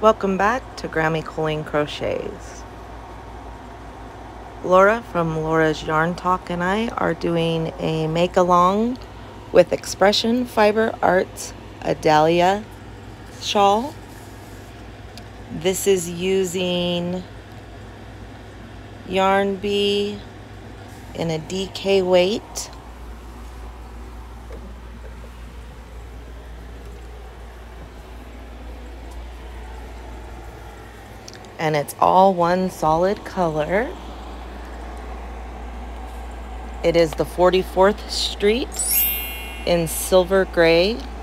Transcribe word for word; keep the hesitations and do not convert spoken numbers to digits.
Welcome back to Grammy Colleen Crochets. Laura from Laura's Yarn Talk and I are doing a make along with Expression Fiber Arts Adalia shawl. This is using yarn bee in a D K weight. And it's all one solid color. It is the forty-fourth Street in silver gray